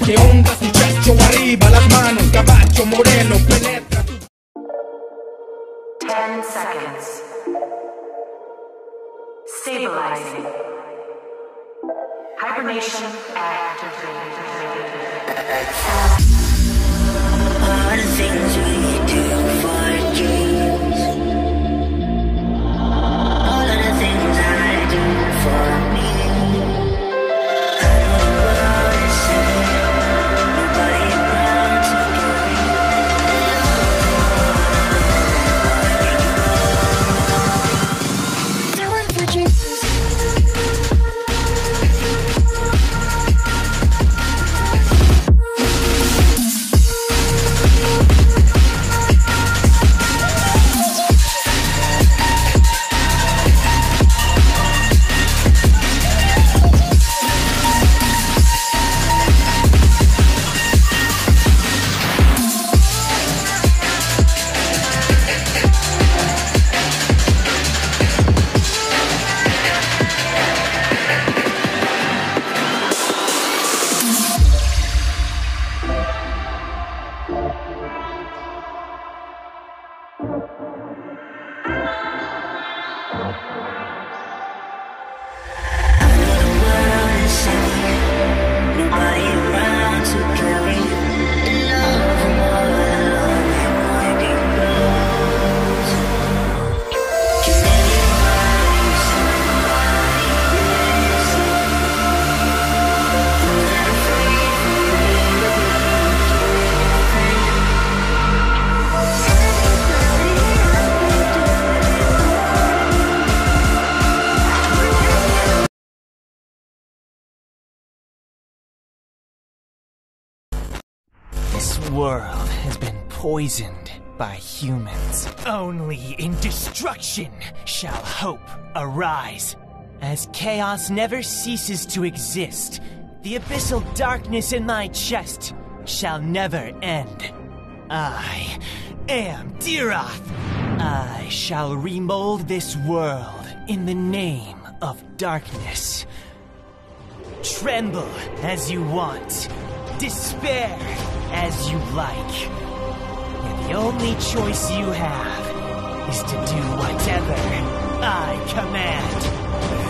¿Qué onda, muchacho? Arriba las manos, caballo moreno, penetra tu... 10 seconds. Stabilizing. Hibernation activated. All the things we do for dreams. All of the things I do for me. I know the world is saying nobody around to give me. Do it for dreams. This world has been poisoned by humans. Only in destruction shall hope arise. As chaos never ceases to exist, the abyssal darkness in my chest shall never end. I am Diroth. I shall remold this world in the name of darkness. Tremble as you want. Despair as you like. And the only choice you have is to do whatever I command.